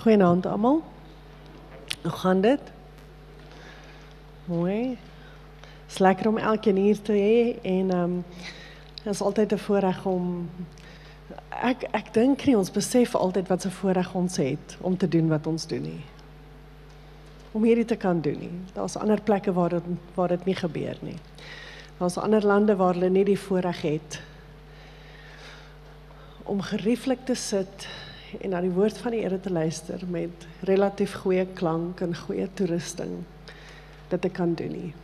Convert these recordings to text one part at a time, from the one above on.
Goeienaand almal. Hoe gaan dit? Mooi. Het is lekker om elkeen hier te hê en het is altyd 'n voorreg om ek dink nie ons besef altyd wat 'n voorreg ons het om te doen wat ons doen nie. Om hierdie te kan doen nie. Daar's ander plekke waar dit nie gebeur nie. Daar's ander lande waar hulle nie die voorreg het om gerieflik te sit en na die woord van die Here te luister met relatief goeie klank en goeie toerusting dit ek kan doen nie.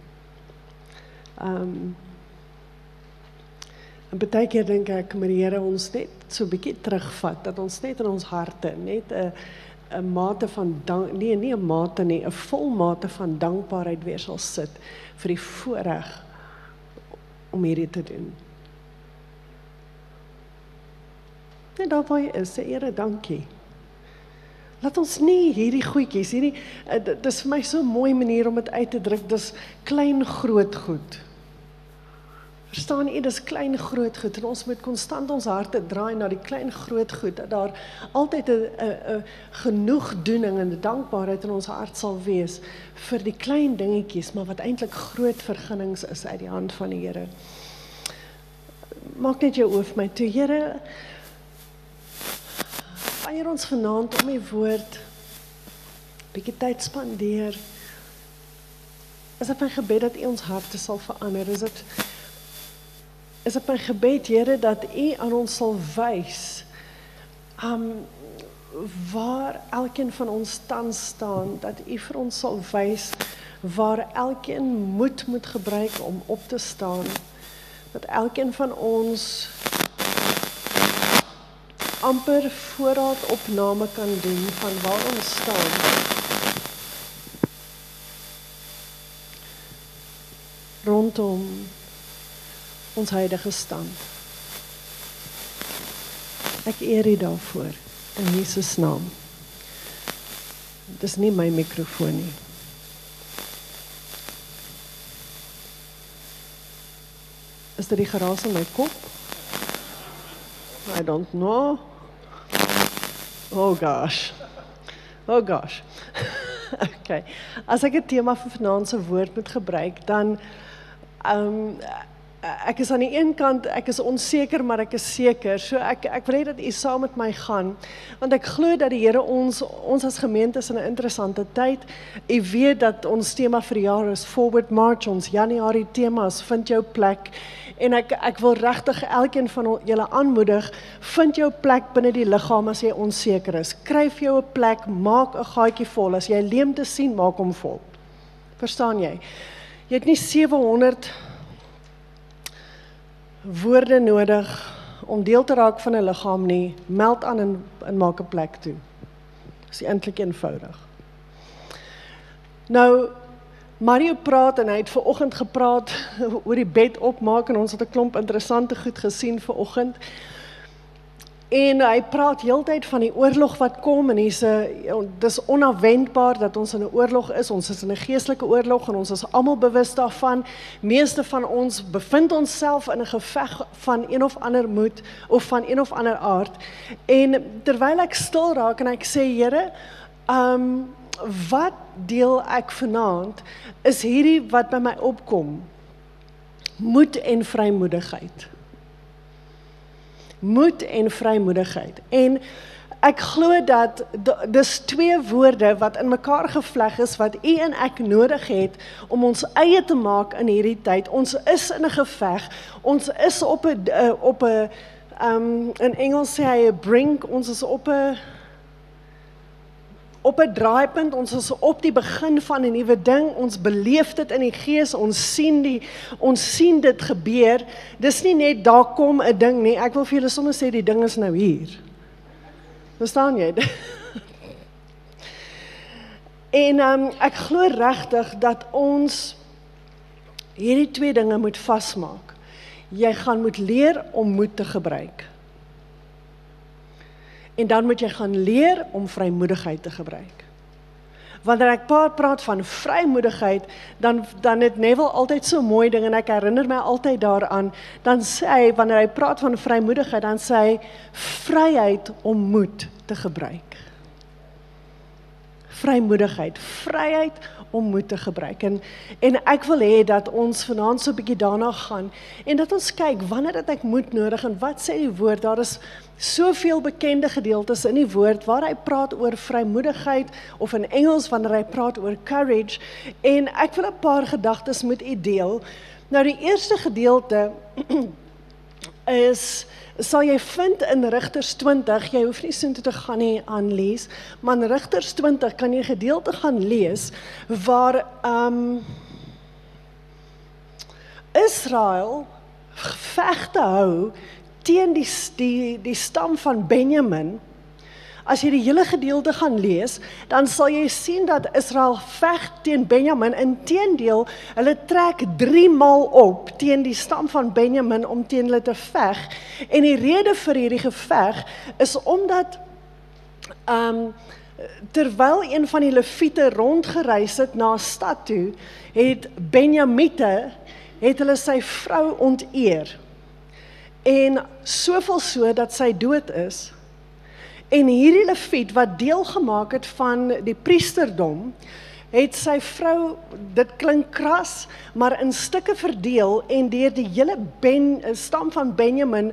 En baie keer dink ek met die Here ons net so 'n bietjie terugvat, dat ons net in ons harte net 'n mate van nie 'n mate nie, 'n vol mate van dankbaarheid weer sal sit vir die voorreg om hierdie te doen. Net daar waar jy is, sê Here, dankie. Laat ons nie hierdie goedjies, dis vir my so 'n mooi manier om dit uit te druk, dis klein groot goed. Verstaan jy, dis klein groot goed, en ons moet konstant ons harte draai na die klein groot goed, dat daar altyd 'n genoegdoening en 'n dankbaarheid in ons hart sal wees vir die klein dingetjies, maar wat eintlik groot vergunnings is uit die hand van die Here. Maak net jou oë vir my toe, Here, wanneer ons vanaand om die woord bietjie tyd spandeer, is dit my gebed dat U ons harte sal verander, is dit my gebed, Here, dat U aan ons sal wys waar elkeen van ons tans staan, dat U vir ons sal wys waar elkeen moed moet gebruik om op te staan, dat elkeen van ons amper voorraadopname kan doen van waar ons staan. Rondom ons huidige stand. Ek eer U daarvoor, in Jesus naam. Dis nie my mikrofoon nie. Is dit die geraas in my kop? I don't know. Oh gosh. Okay. As ek 'n tema vir vanaand se woord moet gebruik, dan ek is aan die een kant, ek is onseker, maar ek is seker. So ek wil hê dat U saam met my gaan, want ek glo dat die Here ons as gemeente is in 'n interessante tyd. U weet dat ons tema vir die jaar is Forward March, ons Januarie tema is Vind jou plek. En ek wil regtig elkeen van julle aanmoedig, vind jou plek binne die liggaam as jy onseker is. Skryf jou 'n plek, maak 'n gaatjie vol. As jy leemte sien, maak hom vol. Verstaan jy? Jy het nie 700 woorde nodig om deel te raak van 'n liggaam nie. Meld aan en maak 'n plek toe. Dis eintlik eenvoudig. Nou, Mario praat en hy het vanoggend gepraat oor die bed opmaak en ons het 'n klomp interessante goed gesien vanoggend. En hy praat heeltyd van die oorlog wat kom en dis onafwendbaar dat ons in 'n oorlog is. Ons is in 'n geestelike oorlog en ons is almal bewus daarvan. Meeste van ons bevind onsself in 'n geveg van een of ander moed of van een of ander aard. En terwyl ek stil raak en ek sê, Here, wat deel ek vanaand, is hierdie wat by my opkom. Moed en vrymoedigheid. Moed en vrymoedigheid. En ek glo dat dis twee woorde wat in mekaar gevleg is, wat U en ek nodig het om ons eie te maak in hierdie tyd. Ons is in 'n geveg. Ons is op 'n in Engels sê hy 'n brink, ons is op 'n draaipunt, ons is op die begin van 'n nuwe ding, ons beleef dit in die gees, ons sien dit gebeur, dis nie net daar kom 'n ding nie, ek wil vir julle sommer sê die ding is nou hier. Verstaan jy? En ek glo regtig dat ons hierdie twee dinge moet vasmaak. Jy gaan moet leer om moed te gebruik. En dan moet jy gaan leer om vrymoedigheid te gebruik. Wanneer ek praat van vrymoedigheid, dan het Neville altyd so mooi ding, en ek herinner my altyd daaraan, dan sê hy, wanneer hy praat van vrymoedigheid, dan sê hy, vryheid om moed te gebruik. Vrymoedigheid, vryheid om moed te gebruik. En ek wil hê dat ons vanaand so 'n bietjie daarna gaan, en dat ons kyk, wanneer het ek moed nodig, en wat sê die woord? Daar is soveel bekende gedeeltes in die woord, waar hy praat oor vrymoedigheid, of in Engels, wanneer hy praat oor courage, en ek wil 'n paar gedagtes met u deel. Nou die eerste gedeelte, sal jy vind in Rigters 20, jy hoef nie soontoe te gaan nie aanlees, maar in Rigters 20 kan jy gedeelte gaan lees, waar Israel gevegte hou teen die stam van Benjamin. As jy die hele gedeelte gaan lees, dan sal jy sien dat Israel veg teen Benjamin. Inteendeel, hulle trek 3 maal op teen die stam van Benjamin om teen hulle te veg. En die rede vir hierdie geveg is omdat terwyl een van die Lewiete rondgereis het na 'n stad toe, het Benjamiete hulle sy vrou onteer. En soveel so dat sy dood is. En hierdie Lewiet wat deel gemaak het van die priesterdom, het sy vrou, dit klink kras, maar in stukke verdeel en deur die hele stam van Benjamin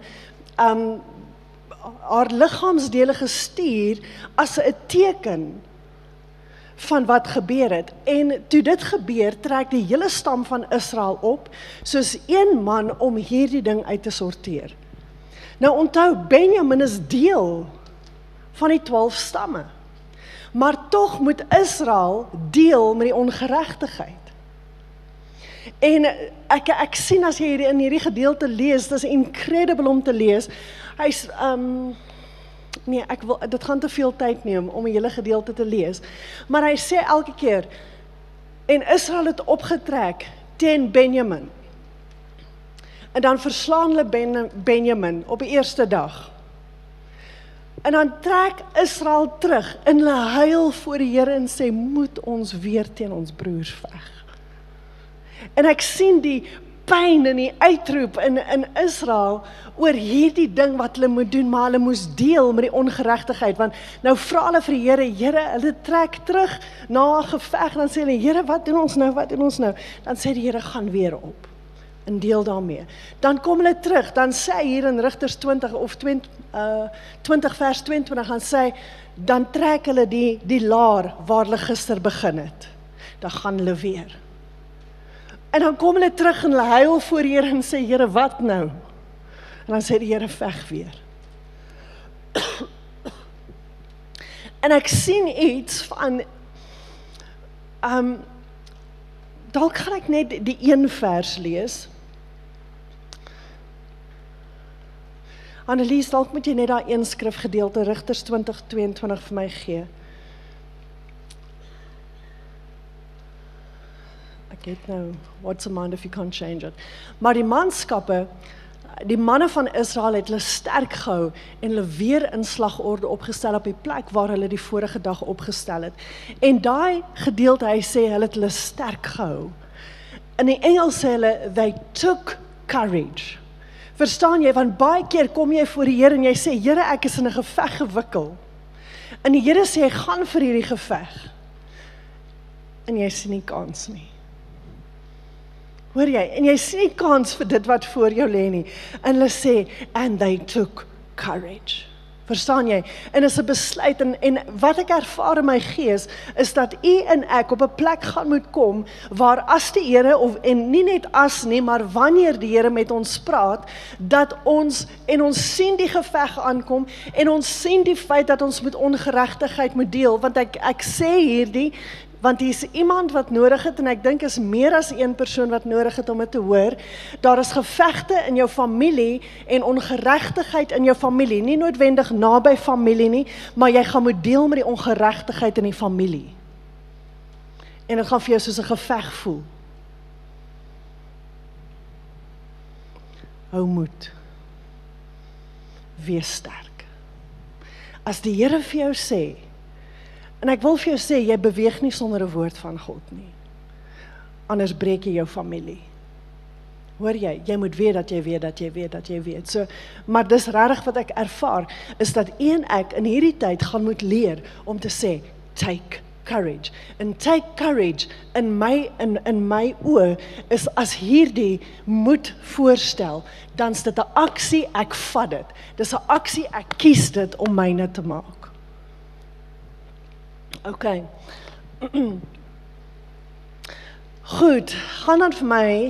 haar liggaamsdele gestuur as 'n teken van wat gebeur het. En toe dit gebeur, trek die hele stam van Israel op, soos een man om hierdie ding uit te sorteer. Nou onthou, Benjamin is deel van die 12 stamme. Maar tog moet Israel deel met die ongeregtigheid. En ek sien as jy in hierdie gedeelte lees, dit is incredible om te lees. Hy's nee, dit gaan te veel tyd neem om 'n hele gedeelte te lees. Maar hy sê elke keer, en Israel het opgetrek teen Benjamin. En dan verslaan hulle Benjamin op die eerste dag. En dan trek Israel terug en hulle huil voor die Here en sê, moet ons weer teen ons broers veg. En ek sien die pyn en die uitroep in Israel oor hierdie ding wat hulle moet doen, maar hulle moes deel met die ongeregtigheid, want nou vra hulle vir die Here, hulle trek terug na 'n geveg, dan sê hulle, Here, wat doen ons nou, Dan sê die Here, gaan weer op, en deel daarmee. Dan kom hulle terug, dan sê hier in Rigters 20 of 20 vers 22, dan sê, dan trek hulle die laar waar hulle gister begin het. Dan gaan hulle weer. En dan kom hulle terug en hulle huil voor die Here en sê, Here, wat nou? En dan sê die Here, veg weer. En ek sien iets van, dalk gaan ek net die een vers lees. Annelies, dalk moet jy net daar een skrifgedeelte, Rigters 20:22 vir my gee. Ek het nou, what's a mind if you can't change it. Maar die manskappe, die manne van Israel het hulle sterk gehou en hulle weer in slagorde opgestel op die plek waar hulle die vorige dag opgestel het. En daai gedeelte, hy sê, hulle het hulle sterk gehou. In die Engels sê hulle, they took courage. Verstaan jy, want baie keer kom jy voor die Here en jy sê, Here, ek is in 'n geveg gewikkel. En die Here sê, gaan vir hierdie geveg. En jy sien nie kans nie. Hoor jy? En jy sien nie kans vir dit wat voor jou lê nie. En hulle sê, and they took courage. Verstaan jy? En is 'n besluit, en wat ek ervaar in my gees, is dat u en ek op 'n plek gaan moet kom, waar as die Here, en nie net as nie, maar wanneer die Here met ons praat, dat ons sien die geveg aankom, en ons sien die feit dat ons met ongeregtigheid moet deel, want ek sê hierdie, want hier is iemand wat nodig het, en ek dink is meer as een persoon wat nodig het om dit te hoor. Daar is gevegte in jou familie en ongeregtigheid in jou familie, nie noodwendig naby familie nie, maar jy gaan moet deel met die ongeregtigheid in die familie. En dit gaan vir jou soos 'n geveg voel. Hou moed. Wees sterk. As die Here vir jou sê, en ek wil vir jou sê, jy beweeg nie sonder 'n woord van God nie. Anders breek jy jou familie. Hoor jy? Jy moet weet dat jy weet. So, maar dis regtig wat ek ervaar, is dat u en ek in hierdie tyd gaan moet leer om te sê, take courage. And take courage in my oë is as hierdie moet voorstel, dan is dit 'n aksie, ek vat dit. Dis 'n aksie, ek kies dit om myne te maak. Okay. Goed, gaan dan vir my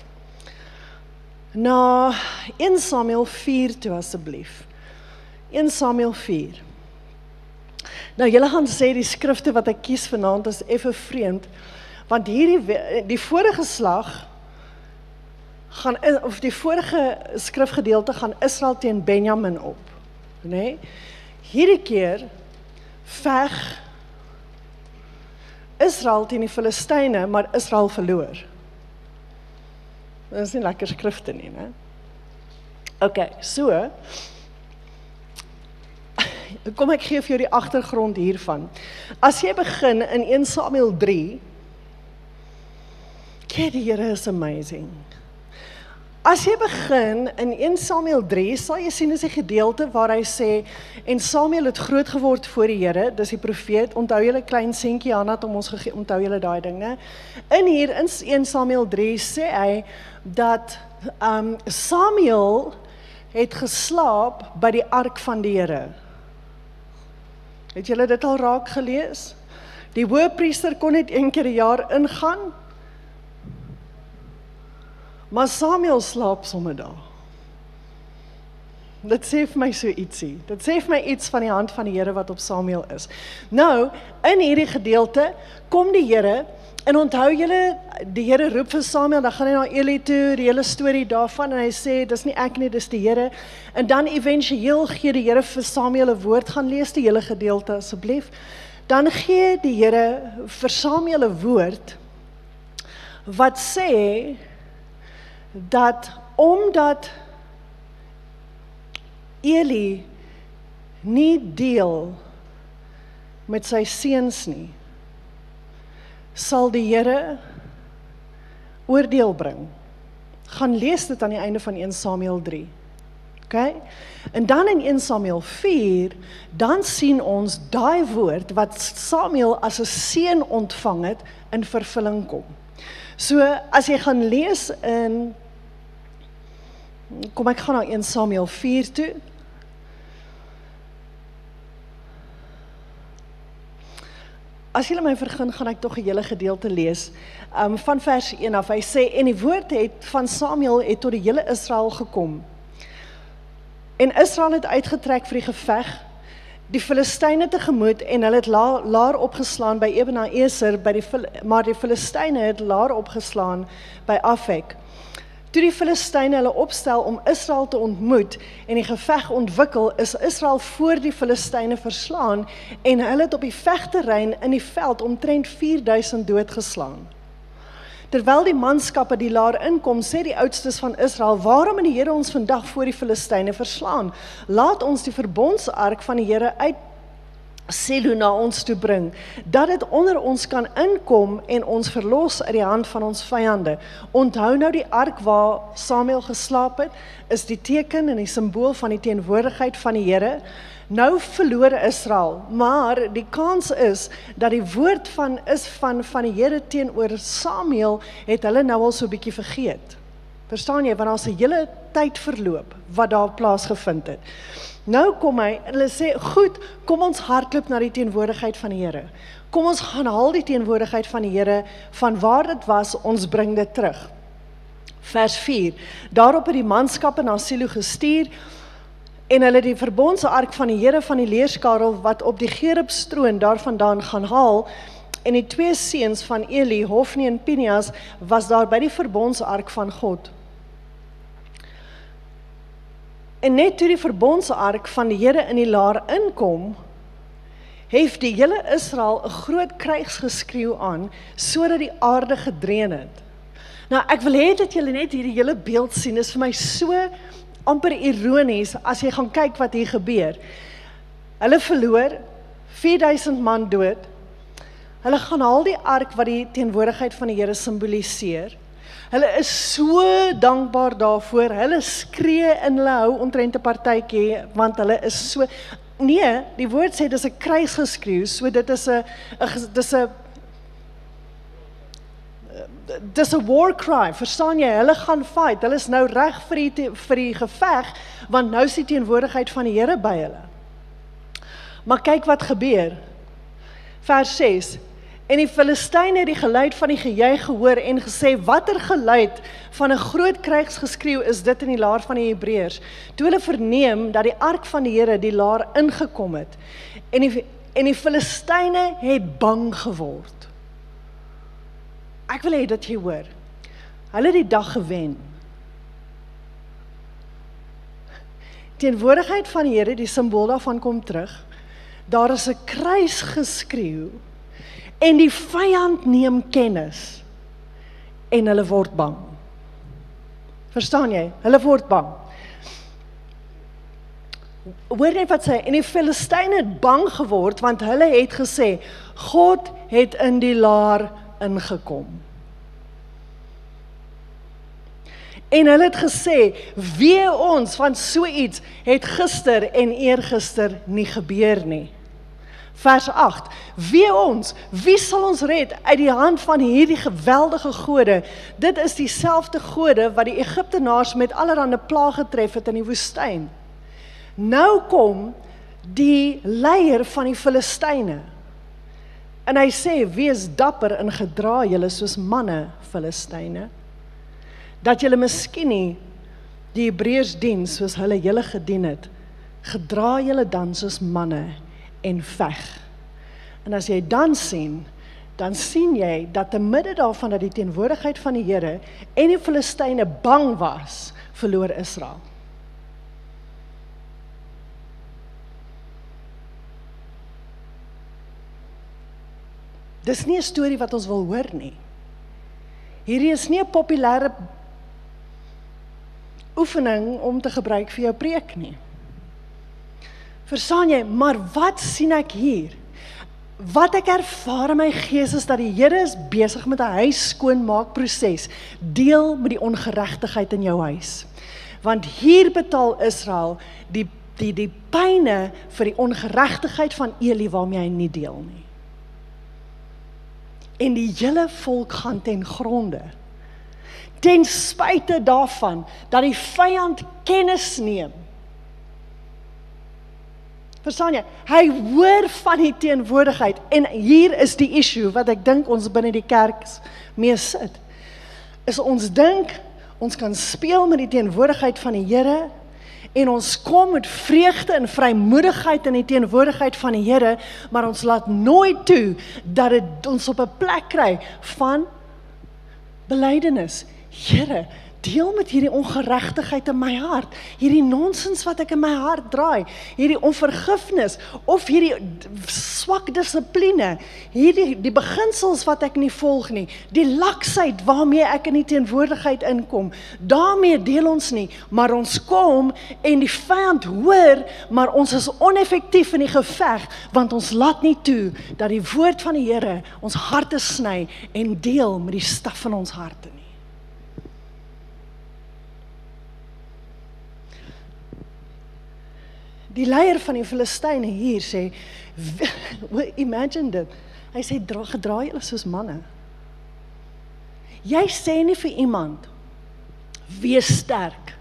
na 1 Samuel 4 toe asseblief. 1 Samuel 4. Nou, julle gaan sê die skrifte wat ek kies vanaand is effe vreemd, want die vorige slag gaan, of die vorige skrifgedeelte gaan Israel teen Benjamin op, né? Hierdie keer veg Israel teen die Filistyne, maar Israel verloor. Dit is nie lekker skrifte nie, né? Okay, so, kom ek gee vir jou die agtergrond hiervan. As jy begin in 1 Samuel 3, kyk, die Here is amazing. As jy begin in 1 Samuel 3, sal jy sien is die gedeelte waar hy sê, en Samuel het groot geword voor die Here, dis die profeet, onthou julle klein seentjie Hanna het om ons gegee, onthou julle daai ding, né? In hier, in 1 Samuel 3, sê hy, dat Samuel het geslaap by die ark van die Here. Het julle dit al raak gelees? Die hoëpriester kon net 1 keer 'n jaar ingaan, maar Samuel slaap sommer daar. Dit sê vir my so ietsie. Dit sê vir my iets van die hand van die Here wat op Samuel is. Nou, in hierdie gedeelte kom die Here, en onthou julle, die Here roep vir Samuel, dan gaan hy na Eli toe, die hele storie daarvan, en hy sê, dis nie ek nie, dis die Here, en dan eventueel gee die Here vir Samuel 'n woord, gaan lees die hele gedeelte asseblief, dan gee die Here vir Samuel 'n woord, wat sê, dat omdat Eli nie deel met sy seuns nie, sal die Here oordeel bring. Gaan lees dit aan die einde van 1 Samuel 3. Okay? En dan in 1 Samuel 4, dan sien ons daai woord wat Samuel as 'n seun ontvang het, in vervulling kom. So, as jy gaan lees in, kom ek gaan na 1 Samuel 4 toe. As julle my vergun, gaan ek tog 'n hele gedeelte lees, van vers 1 af. Hy sê, en die woord van Samuel het tot die hele Israel gekom. En Israel het uitgetrek vir die geveg, die Filistyne tegemoet, en hulle het laar opgeslaan by Ebenezer, maar die Filistyne het laar opgeslaan by Afek. Toe die Filistyne hulle opstel om Israel te ontmoet en die geveg ontwikkel, is Israel voor die Filistyne verslaan en hulle het op die vegterrein in die veld omtrent 4000 doodgeslaan. Terwyl die manskappe die laar inkom, sê die oudstes van Israel, waarom het die Here ons vandag voor die Filistyne verslaan? Laat ons die verbondsark van die Here uit Silo na ons toe bring, dat dit onder ons kan inkom en ons verlos uit die hand van ons vyande. Onthou nou die ark waar Samuel geslaap het, is die teken en die simbool van die teenwoordigheid van die Here. Nou verloor Israel, maar die kans is dat die woord van die Here teenoor Samuel het hulle nou al so 'n bietjie vergeet. Verstaan jy, want daar's 'n hele tyd verloop wat daar plaasgevind het. Nou kom hy, en hulle sê, goed, kom ons hardloop na die teenwoordigheid van die Here. Kom ons gaan haal die teenwoordigheid van die Here, van waar dit was, ons bring dit terug. Vers 4, daarop het die manskappe na Silo gestuur, en hulle die verbondse ark van die Here van die leerskarel, wat op die Gerubstroon daarvandaan gaan haal, en die 2 seuns van Eli, Hofni en Pinias, was daar by die verbondse ark van God. En net toe die verbondse ark van die Here in die laar inkom, heeft die hele Israel 'n groot krygsgeskreeu aan, sodat die aarde gedreun het. Nou, ek wil hê dat julle net hierdie hele beeld sien, is vir my so amper ironies, as jy gaan kyk wat hier gebeur. Hulle verloor, 4000 man dood, hulle gaan haal die ark wat die teenwoordigheid van die Here simboliseer. Hulle is so dankbaar daarvoor, hulle skree en hulle hou omtrent 'n partytjie, want hulle is so, Nee, die woord sê dis 'n kruisgeskreeu, so dit is 'n war cry, verstaan jy? Hulle gaan fight, hulle is nou reg vir die geveg, want nou is die teenwoordigheid van die Here by hulle. Maar kyk wat gebeur. Vers 6. En die Filistyne het die geluid van die gejuig gehoor en gesê, watter geluid van 'n groot krygsgeskreeu is dit in die laar van die Hebreërs? Toe hulle verneem dat die ark van die Here die laar ingekom het, en die Filistyne het bang geword. Ek wil hê dat jy hoor. Hulle het die dag gewen. Teenwoordigheid van die Here, die simbool daarvan kom terug. Daar is 'n kruisgeskreeu en die vyand neem kennis en hulle word bang. Verstaan jy? Hulle word bang. Hoor net wat sê, en die Filistyne het bang geword, want hulle het gesê, God het in die laar ingekom. En hulle het gesê, wee ons, want so iets het gister en eergister nie gebeur nie. Vers 8, wee ons, wie sal ons red uit die hand van hierdie geweldige gode? Dit is dieselfde gode wat die Egiptenaars met allerhande plaag getref het in die woestyn. Nou kom die leier van die Filistyne, en hy sê, wees dapper en gedra julle soos manne, Filistyne, dat julle miskien nie die Hebreërs dien soos hulle julle gedien het, gedra julle dan soos manne en veg. En as jy dan sien jy dat te midde daarvan dat die teenwoordigheid van die Here en die Filistyne bang was, verloor Israel. Dis nie 'n storie wat ons wil hoor nie. Hierdie is nie 'n populêre oefening om te gebruik vir jou preek nie. Verstaan jy, maar wat sien ek hier? Wat ek ervaar in my gees is dat die Here is besig met 'n huis skoonmaakproses. Deel met die ongeregtigheid in jou huis. Want hier betaal Israel die pyne vir die ongeregtigheid van Eli waarmee hy nie deel nie. En die hele volk gaan ten gronde. Ten spyte daarvan dat die vyand kennis neem. Verstaan jy? Hy hoor van die teenwoordigheid en hier is die issue wat ek dink ons binne die kerk mee sit. Is ons dink ons kan speel met die teenwoordigheid van die Here en ons kom met vreugde en vrymoedigheid in die teenwoordigheid van die Here, maar ons laat nooit toe dat dit ons op 'n plek kry van belydenis. Here, deel met hierdie ongeregtigheid in my hart, hierdie nonsens wat ek in my hart draai, hierdie onvergifnis, of hierdie swak dissipline, die beginsels wat ek nie volg nie, die laksheid waarmee ek in die teenwoordigheid inkom, daarmee deel ons nie, maar ons kom en die vyand hoor, maar ons is oneffektief in die geveg, want ons laat nie toe, dat die woord van die Here ons harte sny, en deel met die staf in ons harte nie. Die leier van die Filistyne hier sê, imagine dit, hy sê, gedra julle soos manne. Jy sê nie vir iemand, wees sterk.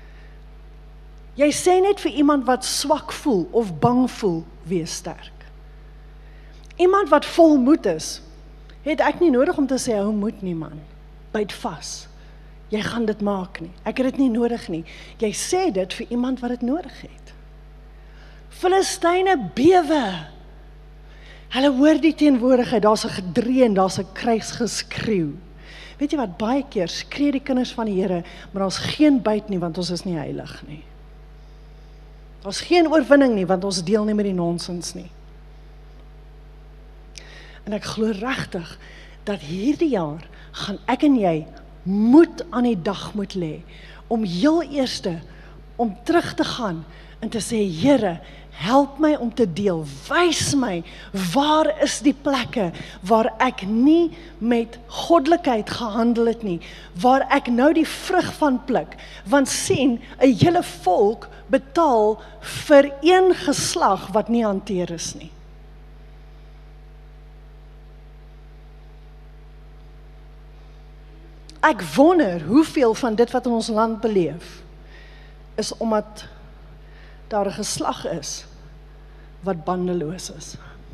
Jy sê net vir iemand wat swak voel, of bang voel, wees sterk. Iemand wat vol moed is, het ek nie nodig om te sê, hou moed nie man, byt vas. Jy gaan dit maak nie, ek het dit nie nodig nie. Jy sê dit vir iemand wat dit nodig het. Filistyne bewe. Hulle hoor die teenwoordigheid, daar's 'n gedreun, daar's 'n krygsgeskreeu. Weet jy wat, baie keer skree die kinders van die Here, maar daar's geen byt nie, want ons is nie heilig nie. Daar's geen oorwinning nie, want ons deel nie met die nonsens nie. En ek glo regtig, dat hierdie jaar, gaan ek en jy, moed aan die dag moet lê, om heel eerste, om terug te gaan, en te sê, Here, help my om te deel, wys my, waar is die plekke waar ek nie met goddelikheid gehandel het nie, waar ek nou die vrug van pluk, want sien, 'n hele volk betaal vir een geslag wat nie hanteer is nie. Ek wonder hoeveel van dit wat in ons land beleef, is omdat daar 'n geslag is wat bandeloos is.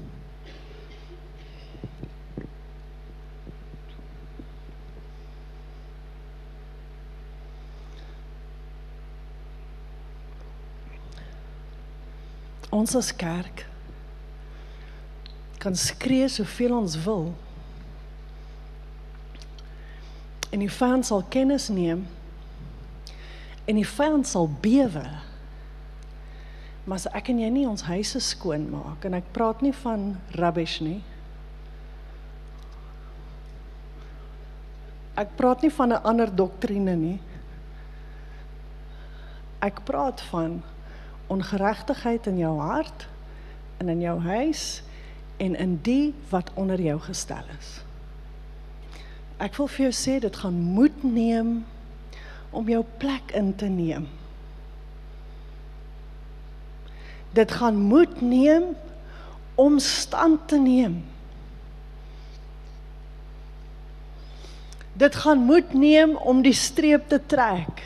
Ons as kerk kan skree soveel ons wil, en die vyand sal kennis neem, en die vyand sal bewe, maar as ek en jy nie ons huise skoon maak, en ek praat nie van rubbish nie, ek praat nie van 'n ander doktrine nie, ek praat van ongeregtigheid in jou hart, en in jou huis, en in die wat onder jou gestel is. Ek wil vir jou sê, dit gaan moed neem om jou plek in te neem. Dit gaan moed neem om stand te neem. Dit gaan moed neem om die streep te trek.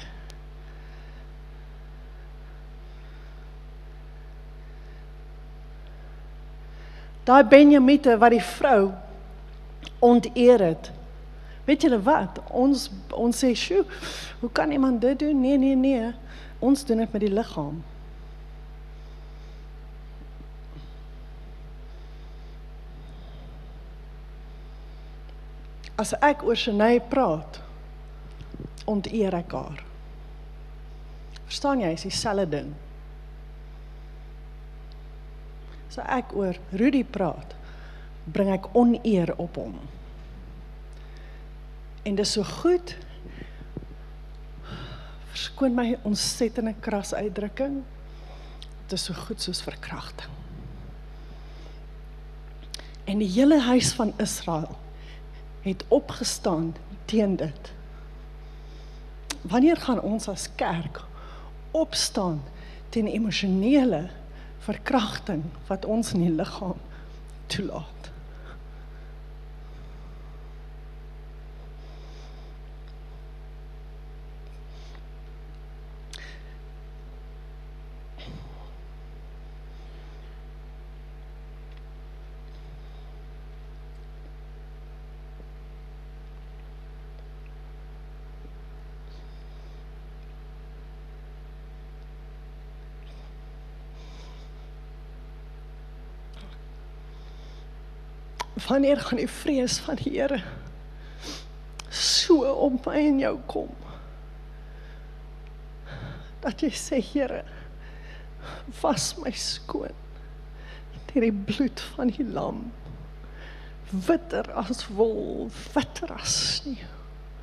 Daai Benjamite wat die vrou onteer het. Weet julle wat? Ons sê, sjoe, hoe kan iemand dit doen? Nee. Ons doen dit met die liggaam. As ek oor Shanae praat, onteer ek haar. Verstaan jy, is dieselfde ding. As ek oor Rudy praat, bring ek oneer op hom. En dis so goed, verskoon my ontsettende kras uitdrukking, dit is so goed soos verkrachting. En die hele huis van Israel het opgestaan teen dit. Wanneer gaan ons as kerk opstaan teen emosionele verkrachting wat ons in die liggaam toelaat? Wanneer gaan die vrees van die Here so op my en jou kom, dat jy sê, Here, was my skoon deur die bloed van die lam, witter as wol, witter as sneeu.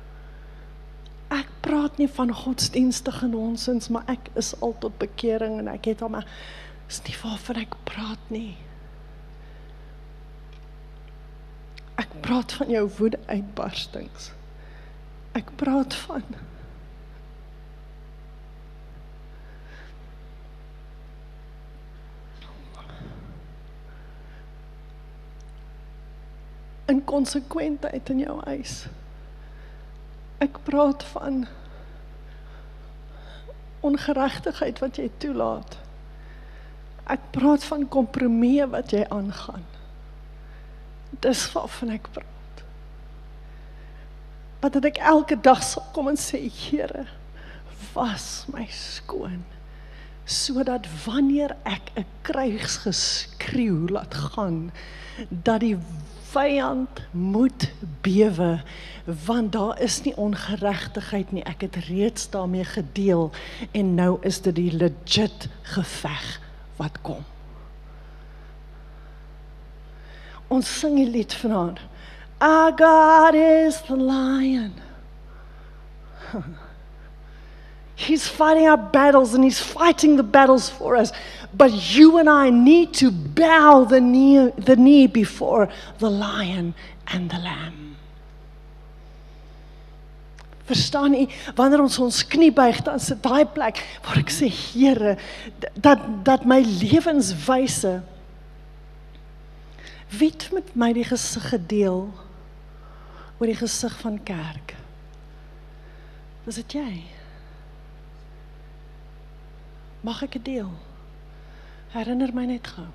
Ek praat nie van godsdienstige nonsens, maar ek is al tot bekering en ek het al, maar is nie waarvan ek praat nie. Ek praat van jou woede uitbarstings. Ek praat van inkonsekwentheid in jou eis. Ek praat van ongeregtigheid wat jy toelaat. Ek praat van kompromie wat jy aangaan. Dis waarvan ek praat. Maar dat ek elke dag sal kom en sê, Here, was my skoon, sodat wanneer ek 'n krygsgeskreeu laat gaan, dat die vyand moet bewe, want daar is nie ongeregtigheid nie, ek het reeds daarmee gedeel, en nou is dit die legit geveg wat kom. Ons sing die lied vanaand. Our God is the lion. He's fighting our battles and He's fighting the battles for us. But you and I need to bow the knee before the lion and the lamb. Verstaan u, wanneer ons knie buig, dan is dit daai plek waar ek sê, Here, dat my lewenswyse, wie het met my die gesig gedeel oor die gesig van kerk? Is dit jy? Mag ek dit deel? Herinner my net gou.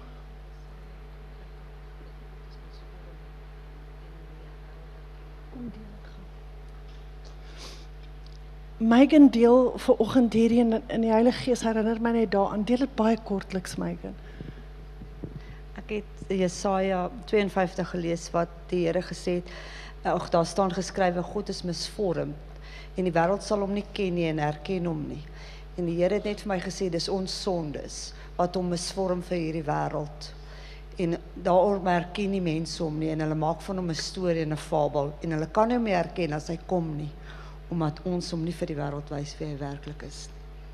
Megan deel vanoggend hierdie in die Heilige Gees, herinner my net daaraan, deel dit baie kortliks, Megan. Ek het Jesaja 52 gelees wat die Here gesê het, daar staan geskrywe, God is misvormd en die wêreld sal hom nie ken nie en herken hom nie. En die Here het net vir my gesê, dis ons sondes wat hom misvorm vir hierdie wêreld. En daarom herken nie mense hom nie en hulle maak van hom 'n storie en 'n fabel en hulle kan hom nie herken as hy kom nie, omdat ons hom nie vir die wêreld wys wie hy werklik is.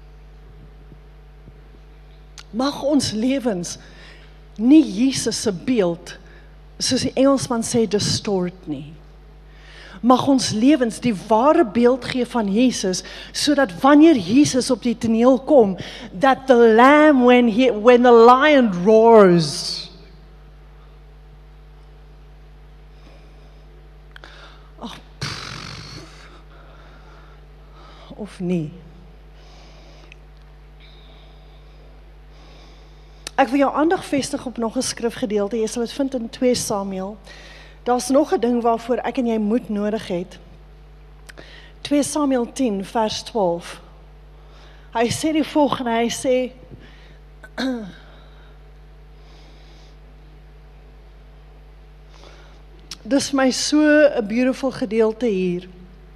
Mag ons lewens nie Jesus se beeld, soos die Engelsman sê, distort nie. Mag ons lewens die ware beeld gee van Jesus, sodat wanneer Jesus op die toneel kom, that the lamb, when the lion roars, of nie. Ek wil jou aandag vestig op nog 'n skrifgedeelte, jy sal dit vind in 2 Samuel. Daar's nog 'n ding waarvoor ek en jy moed nodig het. 2 Samuel 10 vers 12. Hy sê die volgende, hy sê, dis my so 'n beautiful gedeelte hier.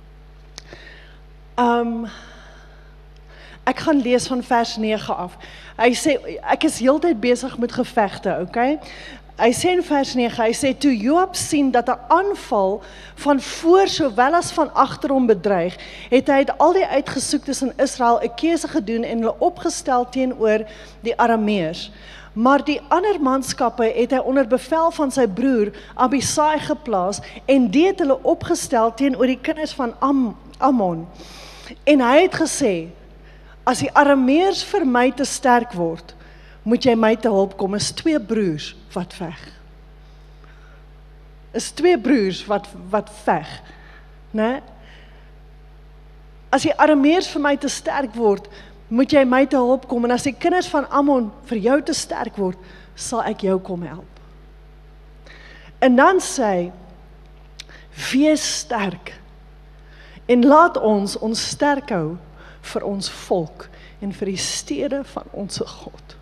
Ek gaan lees van vers 9 af. Hy sê, ek is heeltyd besig met gevegte, okay? Hy sê in vers 9, hy sê, toe Joab sien dat 'n aanval van voor sowel as van agter hom bedreig, het hy uit al die uitgesoektes in Israel 'n keuse gedoen en hulle opgestel teenoor die Arameërs. Maar die ander manskappe het hy onder bevel van sy broer Abisai geplaas en die het hulle opgestel teenoor die kinders van Ammon. En hy het gesê, as die Arameërs vir my te sterk word, moet jy my te hulp kom. Is 2 broers wat veg. Is 2 broers wat veg. Né? As die Arameërs vir my te sterk word, moet jy my te hulp kom. En as die kinders van Ammon vir jou te sterk word, sal ek jou kom help. En dan sê hy, wees sterk. En laat ons sterk hou vir ons volk en vir die stede van ons God.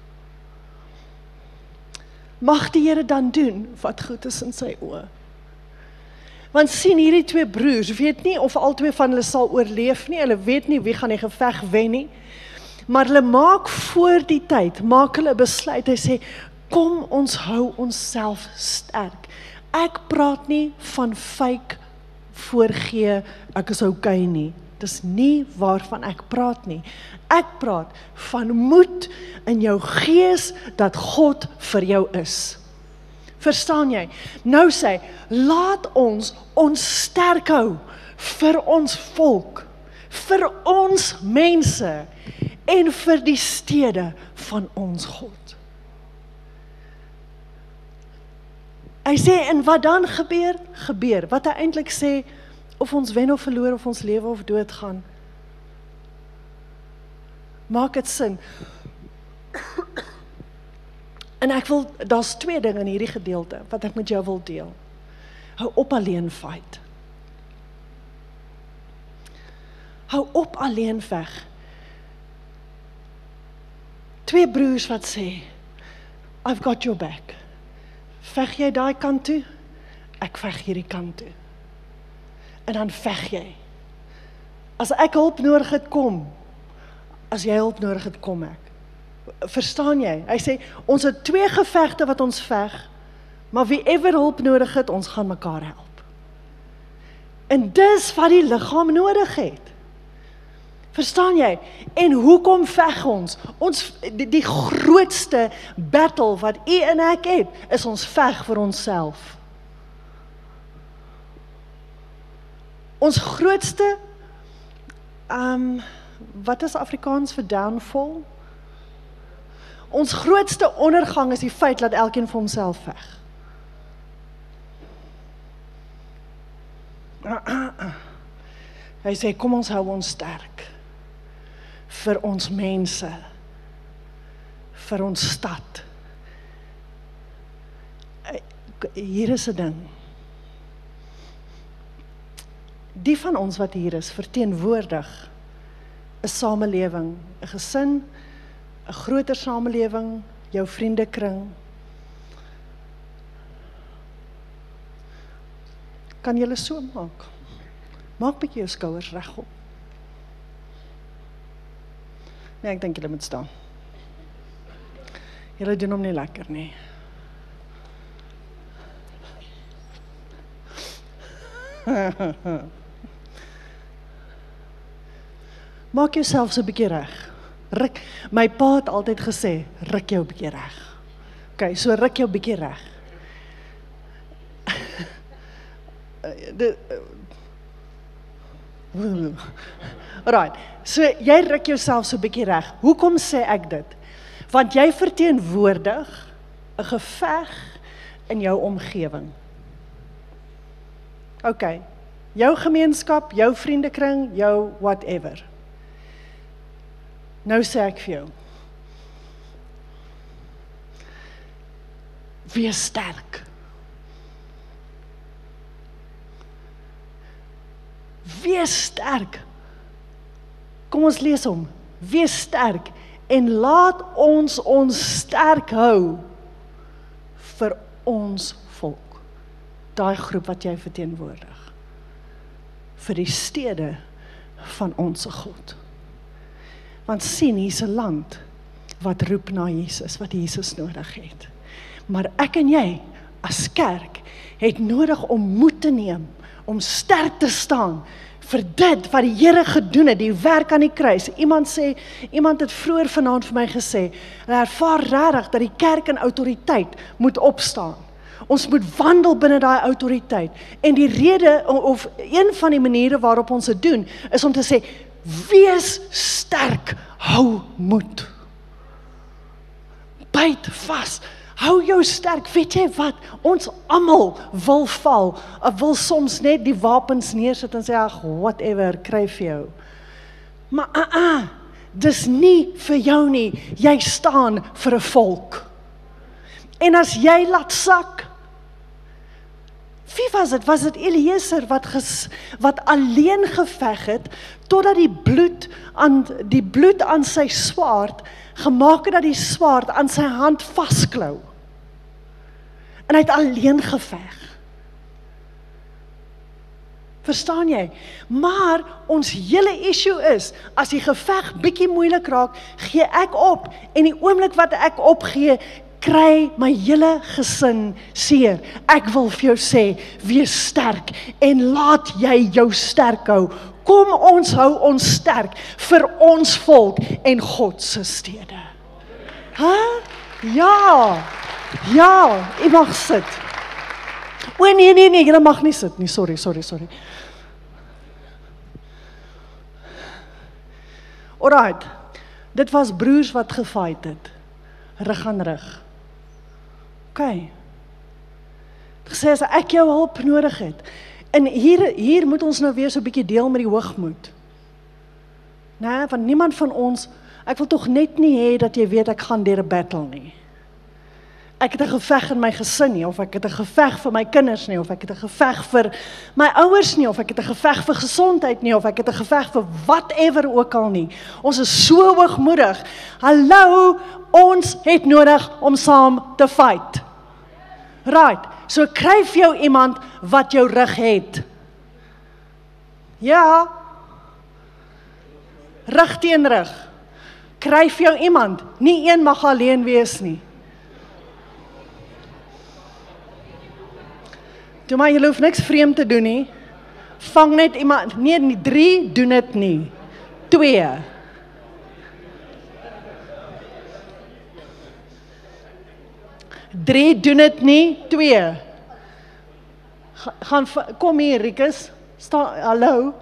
Mag die Here dan doen wat goed is in sy oë. Want sien hierdie 2 broers, weet nie of al 2 van hulle sal oorleef nie, hulle weet nie wie gaan die geveg wen nie, maar hulle maak voor die tyd, maak hulle besluit, hy sê, kom ons hou onsself sterk. Ek praat nie van fake voorgee, ek is okay nie. Dis nie waarvan ek praat nie. Ek praat van moed in jou gees dat God vir jou is. Verstaan jy? Nou sê, laat ons sterk hou vir ons volk, vir ons mense en vir die stede van ons God. Hy sê, en wat dan gebeur? Gebeur. Wat hy eintlik sê, of ons wen of verloor, of ons lewe of dood gaan. Maak dit sin. En ek wil, daar's 2 dinge in hierdie gedeelte, wat ek met jou wil deel. Hou op alleen fight. Hou op alleen veg. 2 broers wat sê, I've got your back. Veg jy daai kant toe? Ek veg hierdie kant toe. En dan veg jy. As ek hulp nodig het, kom. As jy hulp nodig het, kom ek. Verstaan jy? Hy sê, ons het 2 gevegte wat ons veg, maar wie ever hulp nodig het, ons gaan mekaar help. En dis wat die liggaam nodig het. Verstaan jy? En hoekom veg ons? Die grootste battle wat u en ek het, is ons veg vir onsself. Ons grootste, wat is Afrikaans vir downfall? Ons grootste ondergang is die feit dat elkeen vir homself veg. Hy sê, kom ons hou ons sterk. Vir ons mense. Vir ons stad. Hier is 'n ding. Die van ons wat hier is, verteenwoordig 'n samelewing, 'n gesin, 'n groter samelewing, jou vriendekring. Kan julle so maak? Maak bietjie jou skouers regop. Nee, ek dink julle moet staan. Julle doen hom nie lekker nie. Maak jouself so 'n bietjie reg. Ruk. My pa het altyd gesê, ruk jou 'n bietjie reg. OK, so ruk jou 'n bietjie reg. Alright, so jy ruk jouself so 'n bietjie reg. Hoekom sê ek dit? Want jy verteenwoordig 'n geveg in jou omgewing. OK, jou gemeenskap, jou vriendekring, jou whatever. Nou sê ek vir jou, wees sterk. Wees sterk. Kom ons lees hom. Wees sterk en laat ons sterk hou vir ons volk. Daai groep wat jy verteenwoordig. Vir die stede van ons God. Want sien, hier's 'n land wat roep na Jesus, wat Jesus nodig het. Maar ek en jy, as kerk, het nodig om moed te neem, om sterk te staan, vir dit wat die Here gedoen het, die werk aan die kruis. Iemand het vroeër vanaand vir my gesê, hulle ervaar regtig dat die kerk in autoriteit moet opstaan. Ons moet wandel binne daai autoriteit. En die rede, of een van die maniere waarop ons dit doen, is om te sê, wees sterk, hou moed. Byt vas, hou jou sterk, weet jy wat, ons almal wil val, wil soms net die wapens neersit en sê, ag, whatever, kry vir jou. Maar dis nie vir jou nie, jy staan vir 'n volk. En as jy laat sak, wie was dit? Was dit Eliezer wat alleen geveg het, totdat die bloed aan sy swaard, gemaak het dat die swaard aan sy hand vasklou. En hy het alleen geveg. Verstaan jy? Maar ons hele issue is, as die geveg bietjie moeilik raak, gee ek op, en die oomblik wat ek opgee, kry my hele gesin seer. Ek wil vir jou sê, wees sterk en laat jy jou sterk hou. Kom ons hou ons sterk vir ons volk en God se stede. Ja, jy mag sit. O nee, jy mag nie sit nie, sorry. Alright, dit was broers wat gefight het, rug aan rug. OK. Gesê as ek jou hulp nodig het. En hier moet ons nou weer so 'n bietjie deel met die hoogmoed. Nee, want niemand van ons, ek wil tog net nie hê dat jy weet ek gaan deur 'n battle nie. Ek het 'n geveg in my gesin nie, of ek het 'n geveg vir my kinders nie, of ek het 'n geveg vir my ouers nie, of ek het 'n geveg vir gesondheid nie, of ek het 'n geveg vir whatever ook al nie. Ons is so hoogmoedig. Hallo, ons het nodig om saam te fight. Right, so kry vir jou iemand wat jou rug het. Ja, rug teen rug. Kry vir jou iemand, nie een mag alleen wees nie. Toe maar, jy hoef niks vreemd te doen nie. Vang net iemand, nee, 3 doen dit nie. 2. Drie doen dit nie, 2. Kom hier, Rikus. Hallo.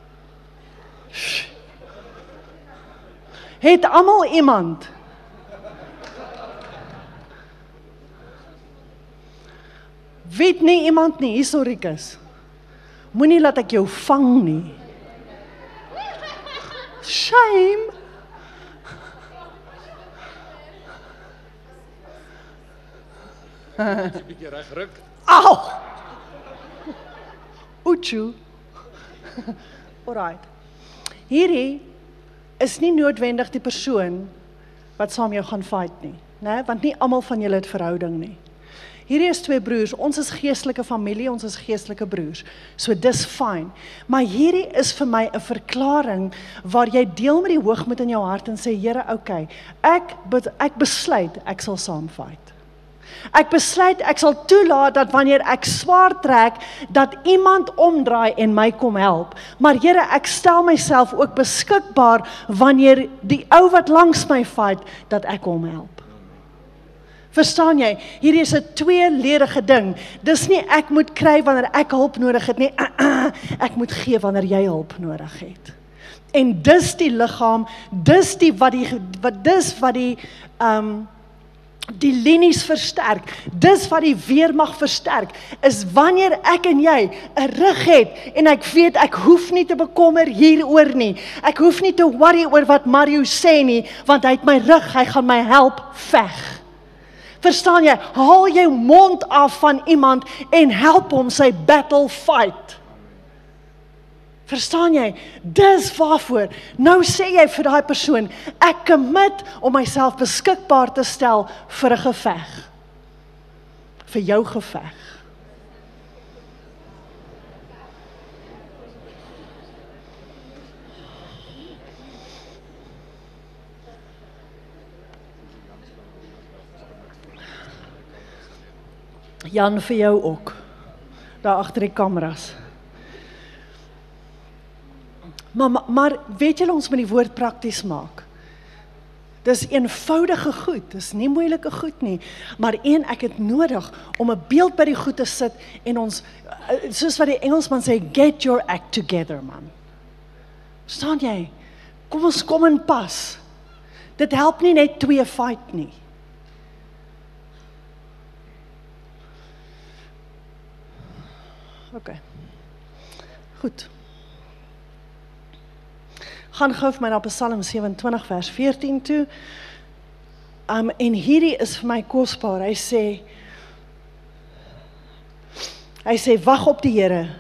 Het almal iemand? Weet nie iemand nie, hierso Rikus. Moenie laat ek jou vang nie. Shame. Bietjie reg ruk. Au! Oetjoo. Alright. Hierdie is nie noodwendig die persoon wat saam jou gaan fight nie, né? Want nie almal van julle het verhouding nie. Hierdie is 2 broers, ons is geestelike familie, ons is geestelike broers. So dis fyn. Maar hierdie is vir my 'n verklaring waar jy deel met die hoogmoed in jou hart en sê, Here, okay, ek besluit ek sal saam fight. Ek besluit ek sal toelaat dat wanneer ek swaar trek, dat iemand omdraai en my kom help. Maar Here, ek stel myself ook beskikbaar wanneer die ou wat langs my fight, dat ek hom help. Verstaan jy? Hierdie is 'n tweeledige ding. Dis nie ek moet kry wanneer ek hulp nodig het nie. Ek moet gee wanneer jy hulp nodig het. En dis die liggaam, dis wat die linies versterk, dis wat die weermag versterk, is wanneer ek en jy 'n rug het, en ek weet ek hoef nie te bekommer hieroor nie, ek hoef nie te worry oor wat Mario sê nie, want hy het my rug, hy gaan my help veg. Verstaan jy, haal jou mond af van iemand en help hom sy battle fight. Verstaan jy? Dis waarvoor. Nou sê jy vir daai persoon, ek commit om myself beskikbaar te stel vir 'n geveg. Vir jou geveg. Jan, vir jou ook. Daar agter die kameras. Maar weet julle, ons moet die woord prakties maak. Dis eenvoudige goed, dis nie moeilike goed nie, maar ek het nodig om 'n beeld by die goed te sit en ons, soos wat die Engelsman sê, get your act together, man. Verstaan jy? Kom ons kom in pas. Dit help nie net 2 fight nie. Okay. Goed. Gaan gou vir my na Psalm 27 vers 14 toe. En hierdie is vir my kosbaar. Hy sê wag op die Here.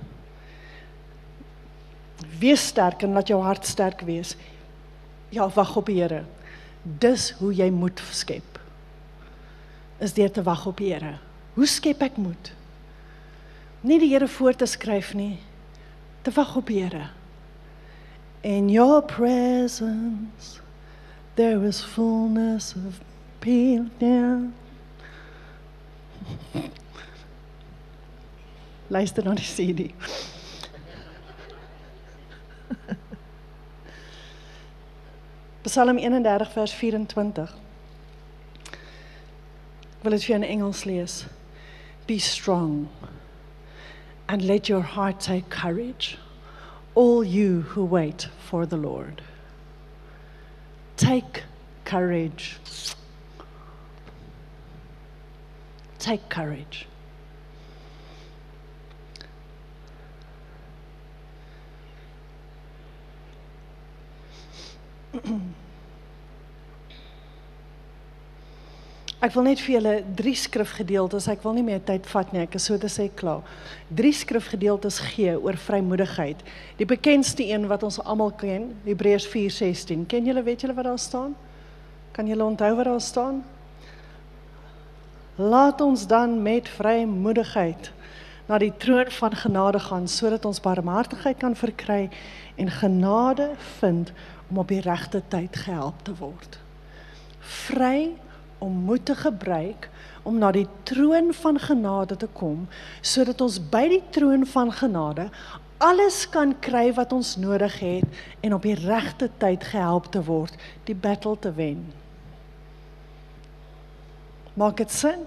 Wees sterk en laat jou hart sterk wees. Ja, wag op die Here. Dis hoe jy moed skep. Is deur te wag op die Here. Hoe skep ek moed? Nie die Here voor te skryf nie, te wag op die Here. In your presence, there is fullness of peace. Luister na die CD. Psalm 31 vers 24. Ek wil dit vir jou in Engels lees. Be strong. And let your heart take courage, all you who wait for the Lord. Take courage. Take courage. Ek wil net vir julle 3 skrifgedeeltes, ek wil nie meer tyd vat nie, ek is so te sê klaar. 3 skrifgedeeltes gee oor vrymoedigheid. Die bekendste een wat ons almal ken, Hebreërs 4:16. Ken julle, weet julle wat daar staan? Kan julle onthou wat daar staan? Laat ons dan met vrymoedigheid na die troon van genade gaan, sodat ons barmhartigheid kan verkry en genade vind om op die regte tyd gehelp te word. Vry om moed te gebruik, om na die troon van genade te kom, sodat ons by die troon van genade alles kan kry wat ons nodig het en op die regte tyd gehelp te word, die battle te wen. Maak dit sin?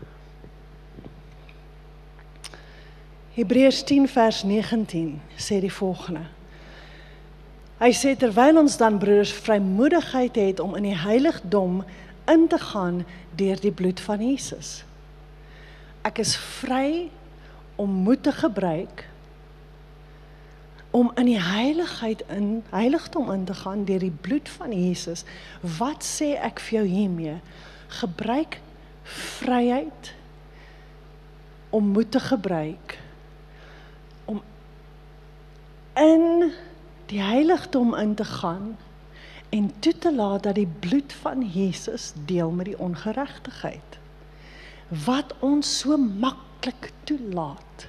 Hebreërs 10 vers 19 sê die volgende. Hy sê, terwyl ons dan broeders vrymoedigheid het om in die heiligdom in te gaan deur die bloed van Jesus. Ek is vry om moed te gebruik om in die heiligdom in te gaan deur die bloed van Jesus. Wat sê ek vir jou hiermee? Gebruik vryheid om moed te gebruik, om in die heiligdom in te gaan en toe te laat dat die bloed van Jesus deel met die ongeregtigheid. Wat ons so maklik toelaat.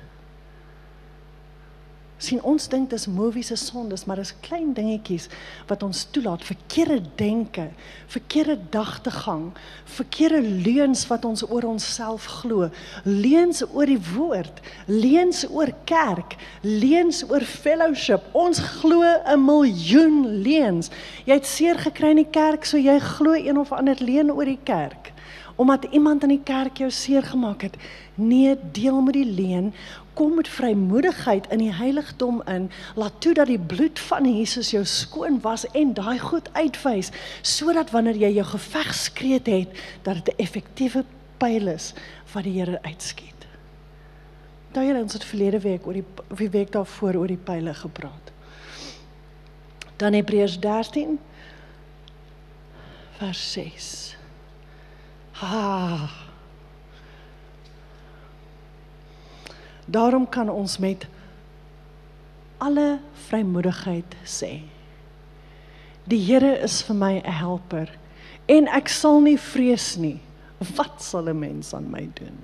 Sien, ons dink dis movies is sondes, maar dis klein dingetjies wat ons toelaat, verkeerde denke, verkeerde dagtegang, verkeerde leuns wat ons oor onsself glo, leuns oor die woord, leuns oor kerk, leuns oor fellowship. Ons glo 'n miljoen leuns. Jy het seer gekry in die kerk, so jy glo een of ander leuen oor die kerk, omdat iemand in die kerk jou seer gemaak het. Nee, deel met die leuen. Kom met vrymoedigheid in die heiligdom in, laat toe dat die bloed van Jesus jou skoon was en daai goed uitwys, sodat wanneer jy jou gevegskreet het, dat dit 'n effektiewe pyl is wat die Here uitskiet. Daai Here, ons het verlede week of die week daarvoor oor die pyle gepraat. Dan Hebreërs 13 vers 6. Daarom kan ons met alle vrymoedigheid sê, die Here is vir my 'n helper, en ek sal nie vrees nie. Wat sal 'n mens aan my doen?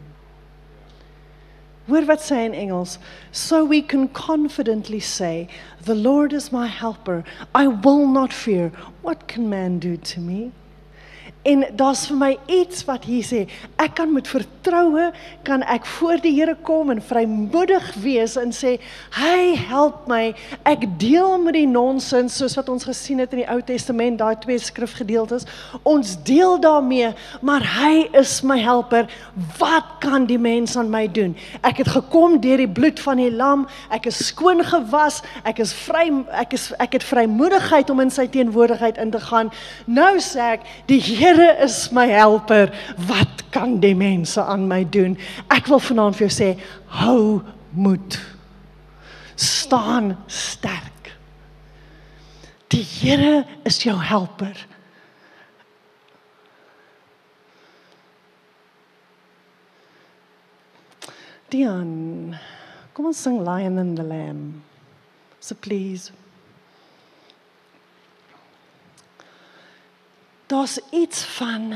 Hoor wat sê in Engels, so we can confidently say, the Lord is my helper, I will not fear, what can man do to me? En daar's vir my iets wat hier sê, ek kan met vertroue, kan ek voor die Here kom en vrymoedig wees en sê, hy help my, ek deel met die nonsens, soos wat ons gesien het in die Ou Testament, daai 2 skrifgedeeltes, ons deel daarmee, maar hy is my helper, wat kan die mens aan my doen? Ek het gekom deur die bloed van die lam, ek is skoon gewas, ek het vrymoedigheid om in sy teenwoordigheid in te gaan, nou sê ek, die Here is my helper, wat kan die mense aan my doen? Ek wil vanaand vir jou sê, hou moed, staan sterk. Die Here is jou helper. Dion, kom ons sing Lion and the Lamb, so please. Daar's iets van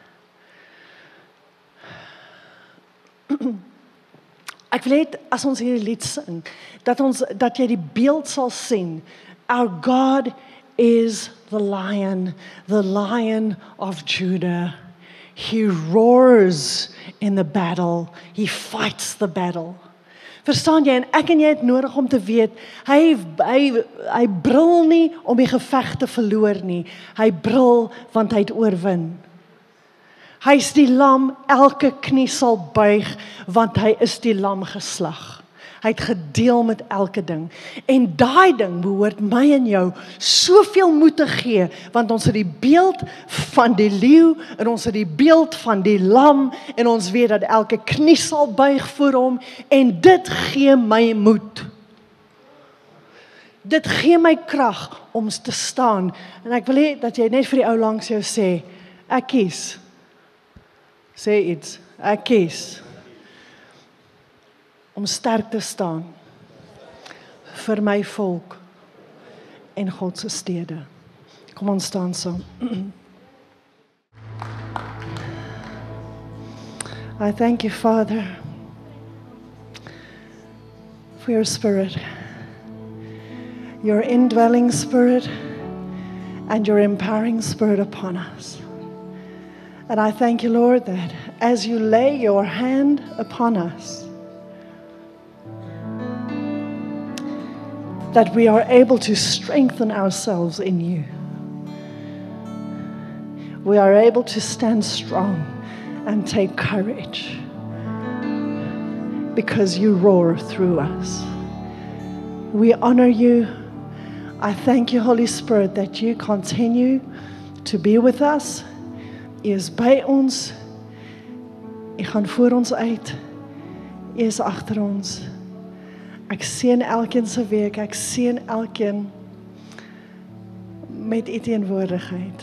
ek wil hê as ons hierdie lied sing, dat jy die beeld sal sien. Our God is the Lion of Judah. He roars in the battle. He fights the battle. Verstaan jy, en ek en jy het nodig om te weet, hy brul nie om die geveg te verloor nie, hy brul want hy het oorwin. Hy is die lam, elke knie sal buig, want hy is die lam geslag. Hy het gedeel met elke ding, en daai ding behoort my en jou soveel moed te gee, want ons het die beeld van die leeu, en ons het die beeld van die lam, en ons weet dat elke knie sal buig voor hom, en dit gee my moed. Dit gee my krag om te staan, en ek wil hê dat jy net vir die ou langs jou sê, ek kies. Sê iets, ek kies. Om sterk te staan vir my volk en God se stede. Kom ons staan saam. I thank you, Father, for your Spirit, your indwelling Spirit, and your empowering Spirit upon us. And I thank you, Lord, that as you lay your hand upon us, that we are able to strengthen ourselves in you. We are able to stand strong and take courage because you roar through us. We honor you. I thank you, Holy Spirit, that you continue to be with us. U is by ons. U gaan voor ons uit. U is agter ons. Ek seën elkeen se week. Ek seën elkeen met u teenwoordigheid.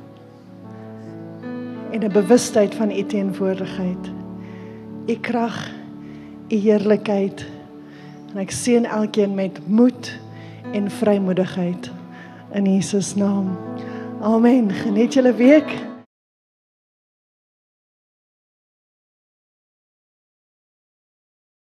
En 'n bewustheid van u teenwoordigheid. U krag, u heerlikheid. En ek seën elkeen met moed en vrymoedigheid in Jesus naam. Amen. Geniet julle week.